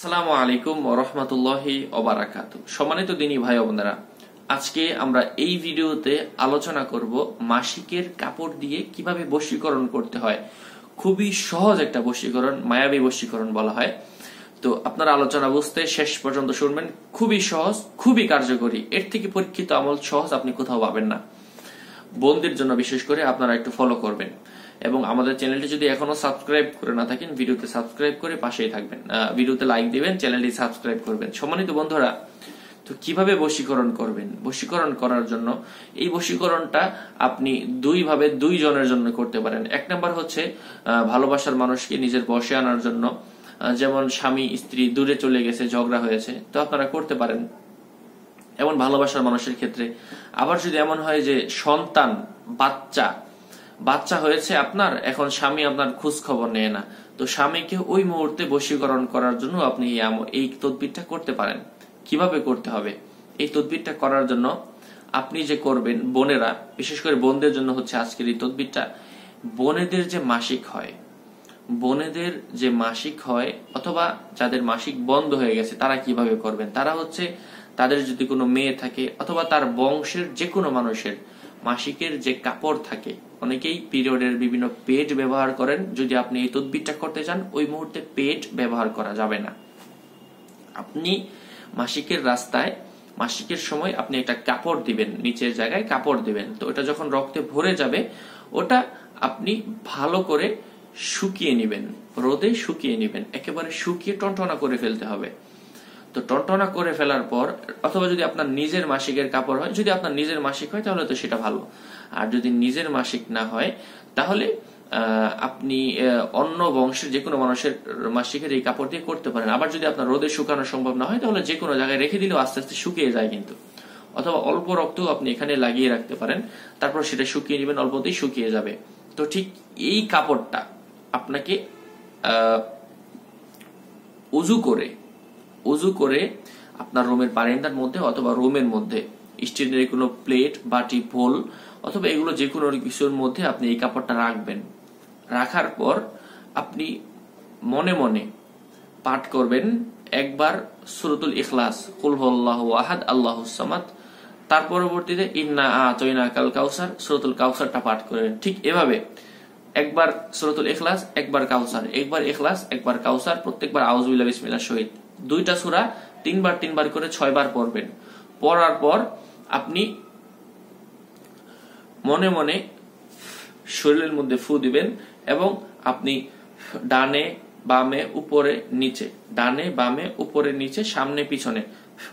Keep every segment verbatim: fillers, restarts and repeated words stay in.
আসসালামু আলাইকুম ওয়া রাহমাতুল্লাহি ওয়া বারাকাতুহু। সম্মানিত দিনী ভাই ও বোনেরা, আজকে আমরা এই ভিডিওতে আলোচনা করব মাসিকের কাপড় দিয়ে কিভাবে বশীকরণ করতে হয়। খুবই সহজ একটা বশীকরণ, মায়াবী বশীকরণ বলা হয়। তো আপনারা আলোচনা বুঝতে শেষ পর্যন্ত শুনবেন। খুবই সহজ, খুবই কার্যকরী। এর থেকে পরীক্ষিত আমল সহজ আপনি কোথাও পাবেন না। বন্ধুদের জন্য বিশেষ করে আপনারা একটু ফলো করবেন এবং আমাদের চ্যানেলটি যদি এখনো সাবস্ক্রাইব করে না থাকেন, ভিডিওতে সাবস্ক্রাইব করে পাশেই থাকবেন, ভিডিওতে লাইক দিবেন, চ্যানেলটি সাবস্ক্রাইব করবেন। সম্মানিত বন্ধুরা, তো কিভাবে বশীকরণ করবেন? বশীকরণ করার জন্য এই বশীকরণটা আপনি দুই ভাবে দুই জনের জন্য করতে পারেন। এক নাম্বার হচ্ছে ভালোবাসার মানুষকে নিজের বশে আনার জন্য, যেমন স্বামী স্ত্রী দূরে চলে গেছে, ঝগড়া হয়েছে, তো আপনারা করতে পারেন এমন ভালোবাসার মানুষের ক্ষেত্রে। আবার যদি এমন হয় যে সন্তান, বাচ্চা বাচ্চা হয়েছে আপনার, এখন স্বামী আপনার খোঁজ খবর নেয় না, তো স্বামীকে ওই মুহূর্তে বশীকরণ করার জন্য আপনি এই তদবিরটা করতে পারেন। কিভাবে করতে হবে? এই তদবিরটা করার জন্য আপনি যে করবেন, বোনেরা, বিশেষ করে বোনদের জন্য হচ্ছে আজকের এই তদবিরটা। বোনেদের যে মাসিক হয়, বোনেদের যে মাসিক হয় অথবা যাদের মাসিক বন্ধ হয়ে গেছে, তারা কিভাবে করবেন? তারা হচ্ছে তাদের যদি কোনো মেয়ে থাকে অথবা তার বংশের যে কোনো মানুষের মাসিকের যে কাপড় থাকে, অনেকেই পিরিয়ডের বিভিন্ন পেড ব্যবহার করেন। যদি আপনি এই তদবিরটা করতে চান, ওই মুহূর্তে পেড ব্যবহার করা যাবে না। আপনি মাসিকের রাস্তায়, মাসিকের সময় আপনি একটা কাপড় দিবেন, নিচের জায়গায় কাপড় দিবেন। তো ওটা যখন রক্তে ভরে যাবে, ওটা আপনি ভালো করে শুকিয়ে নিবেন, রোদে শুকিয়ে নিবেন, একেবারে শুকিয়ে টনটনা করে ফেলতে হবে। তো টনটনা করে ফেলার পর, অথবা যদি আপনার নিজের মাসিকের কাপড় হয়, যদি আপনার নিজের মাসিক হয় তাহলে তো সেটা ভালো। আর যদি নিজের মাসিক না হয়, তাহলে আপনি অন্য বংশের যে কোনো মানুষের মাসিকের এই কাপড় দিয়ে করতে পারেন। আবার যদি আপনার রোদে শুকানো সম্ভব না হয়, তাহলে যে কোনো জায়গায় রেখে দিলেও আস্তে আস্তে শুকিয়ে যায় কিন্তু। অথবা অল্প রক্ত আপনি এখানে লাগিয়ে রাখতে পারেন, তারপর সেটা শুকিয়ে নেবেন, অল্পতেই শুকিয়ে যাবে। তো ঠিক এই কাপড়টা আপনাকে আহ উজু করে উজু করে আপনার রুমের বারান্দার মধ্যে অথবা রুমের মধ্যে স্টিলের কোনো প্লেট, বাটি, বোল অথবা এগুলো যে কোনো কিছুর মধ্যে আপনি এই কাপড়টা রাখবেন। রাখার পর আপনি মনে মনে পাঠ করবেন একবার সূরাতুল ইখলাস, কুল হুয়াল্লাহু আহাদ আল্লাহুস সামাদ। তার পরবর্তীতে ইন্না আ'তাইনাকাল কাউসার, সূরাতুল কাউসারটা পাঠ করবেন। ঠিক এভাবে একবার সূরাতুল ইখলাস, একবার কাউসার, একবার ইখলাস, একবার কাউসার, প্রত্যেকবার আউযু বিল্লাহি বিসমিল্লাহ শহীদ, দুইটা সূরা তিনবার তিনবার করে ছয়বার পড়বেন। পড়ার পর আপনি মনে মনে শরীরের মধ্যে ফু দিবেন এবং আপনি ডানে বামে উপরে নিচে, ডানে বামে উপরে নিচে, সামনে পিছনে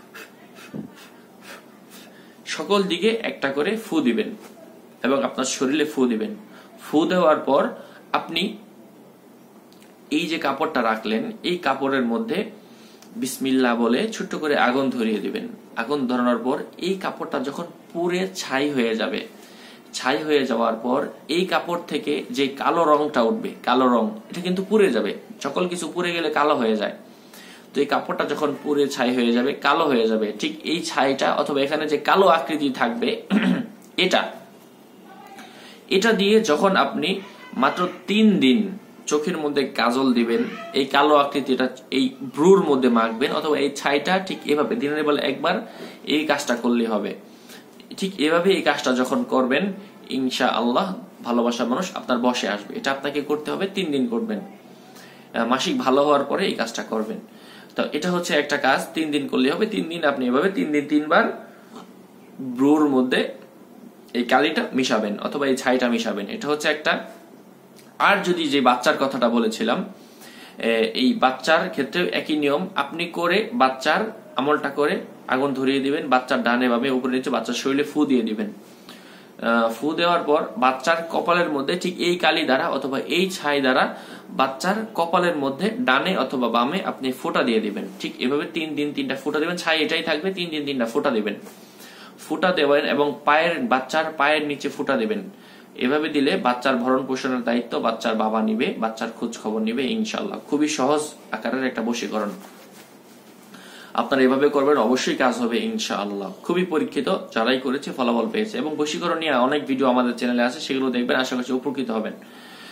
সকল দিকে একটা করে ফু দিবেন এবং আপনার শরীরে ফু দিবেন। ফু দেওয়ার পর আপনি এই যে কাপড়টা রাখলেন, এই কাপড়ের মধ্যে বিসমিল্লাহ বলে ছোট্ট করে আগুন ধরিয়ে দিবেন। আগুন ধরানোর পর এই কাপড়টা যখন পুড়ে ছাই হয়ে যাবে, ছাই হয়ে যাওয়ার পর এই কাপড় থেকে যে কালো রংটা উঠবে, কালো রং, এটা কিন্তু পুড়ে যাবে। সকল কিছু পুড়ে গেলে কালো হয়ে যায়। তো এই কাপড়টা যখন পুড়ে ছাই হয়ে যাবে, কালো হয়ে যাবে, ঠিক এই ছাইটা অথবা এখানে যে কালো আকৃতি থাকবে, এটা এটা দিয়ে যখন আপনি মাত্র তিন দিন চোখের মধ্যে কাজল দিবেন, এই কালো আকৃতিটা এই ব্রুর মধ্যে মাখবেন, অথবা এই ছাইটা ঠিক এভাবে দিনের বেলা একবার এই কাজটা করলে হবে। ঠিক এভাবে এই কাজটা যখন করবেন, ইনশাআল্লাহ ভালোবাসার মানুষ আপনার বসে আসবে। এটা আপনাকে করতে হবে, তিন দিন করবেন। মাসিক ভালো হওয়ার পরে এই কাজটা করবেন। তো এটা হচ্ছে একটা কাজ, তিন দিন করলে হবে। তিন দিন আপনি এভাবে তিন দিন তিনবার ব্রুর মধ্যে এই কালিটা মিশাবেন অথবা এই ছাইটা মিশাবেন। এটা হচ্ছে একটা। আর যদি যে বাচ্চার কথাটা বলেছিলাম, এই বাচ্চার ক্ষেত্রে একই নিয়ম আপনি করে বাচ্চার আমলটা করে আগুন ধরিয়ে দিবেন, বাচ্চার ডানে বামে উপরে নিচে বাচ্চার শরীরে ফু দিয়ে দিবেন। ফু দেওয়ার পর বাচ্চার কপালের মধ্যে ঠিক এই কালি দ্বারা অথবা এই ছাই দ্বারা বাচ্চার কপালের মধ্যে ডানে অথবা বামে আপনি ফোঁটা দিয়ে দিবেন। ঠিক এভাবে তিন দিন তিনটা ফোঁটা দিবেন, ছাই এটাই থাকবে, তিন দিন তিনটা ফোঁটা দিবেন। ফোঁটা দেবেন এবং পায়ের, বাচ্চার পায়ের নিচে ফোঁটা দিবেন। এভাবে দিলে বাচ্চার ভরণ পোষণের দায়িত্ব বাচ্চার বাবা নিবে, বাচ্চার খোঁজ খবর নিবে ইনশাআল্লাহ। খুবই সহজ আকারের একটা বশীকরণ। আপনারা এভাবে করবেন, অবশ্যই কাজ হবে ইনশাআল্লাহ। খুবই পরীক্ষিত, যারাই করেছে ফলাফল পেয়েছে। এবং বশীকরণ নিয়ে অনেক ভিডিও আমাদের চ্যানেলে আছে, সেগুলো দেখবেন, আশা করছি উপকৃত হবেন।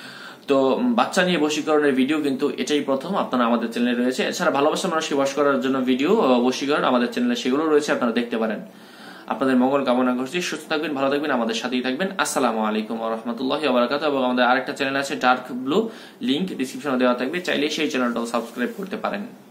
তো বাচ্চা নিয়ে বশীকরণের ভিডিও কিন্তু এটাই প্রথম আপনারা আমাদের চ্যানেলে রয়েছে। এছাড়া ভালোবাসা মানুষকে বশ করার জন্য ভিডিও বশীকরণ আমাদের চ্যানেলে সেগুলো রয়েছে, আপনারা দেখতে পারেন। আপনাদের মঙ্গল কামনা করছি, সুস্থ থাকবেন, ভালো থাকবেন, আমাদের সাথেই থাকবেন। আসসালামু আলাইকুম ওয়া রাহমাতুল্লাহি ওয়া বারাকাতুহু। এবং আমাদের আরেকটা চ্যানেল আছে ডার্ক ব্লু, লিংক ডেসক্রিপশনে দেওয়া থাকবে, চাইলে সেই চ্যানেলটাও সাবস্ক্রাইব করতে পারেন।